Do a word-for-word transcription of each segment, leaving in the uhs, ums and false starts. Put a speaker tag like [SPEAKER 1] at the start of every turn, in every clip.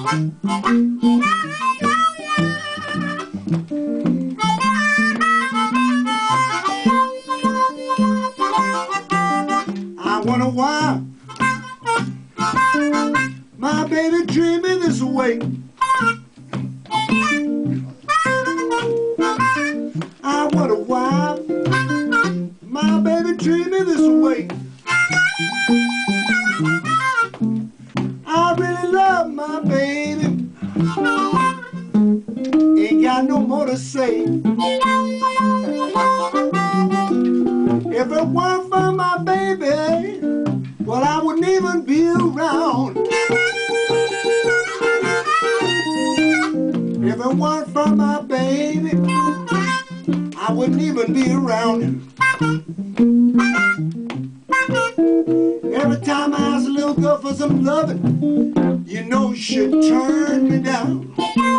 [SPEAKER 1] I wonder why my baby treat me this way. I wonder why my baby treat me this way. I really love my baby, ain't got no more to say. If it weren't for my baby, well, I wouldn't even be around. If it weren't for my baby, I wouldn't even be around. Every time I ask a little girl for some loving, you know she'd turn me down.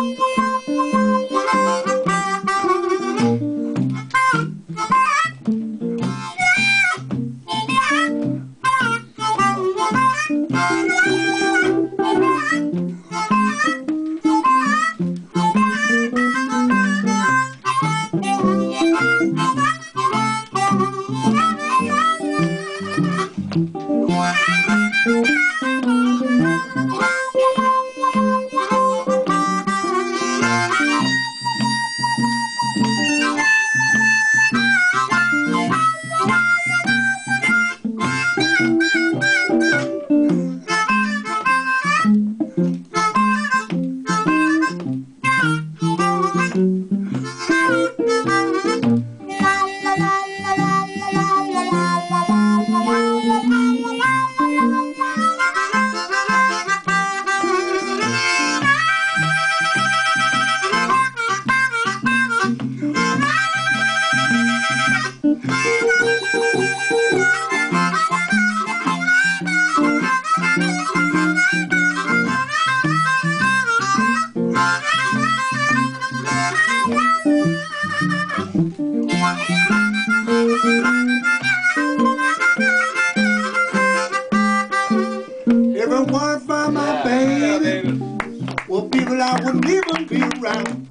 [SPEAKER 1] If it weren't for my baby, well, people, I wouldn't even be around.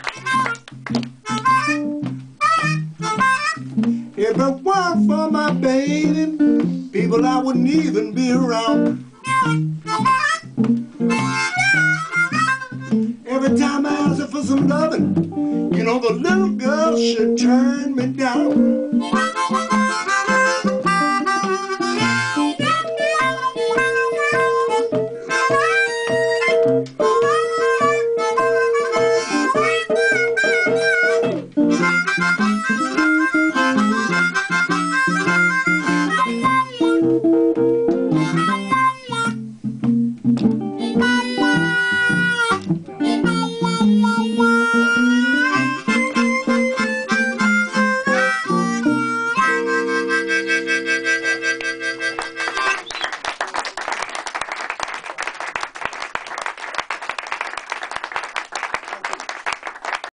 [SPEAKER 1] If it weren't for my baby, people, I wouldn't even be around. Every time I ask her for some loving, you know the little girl should turn me down.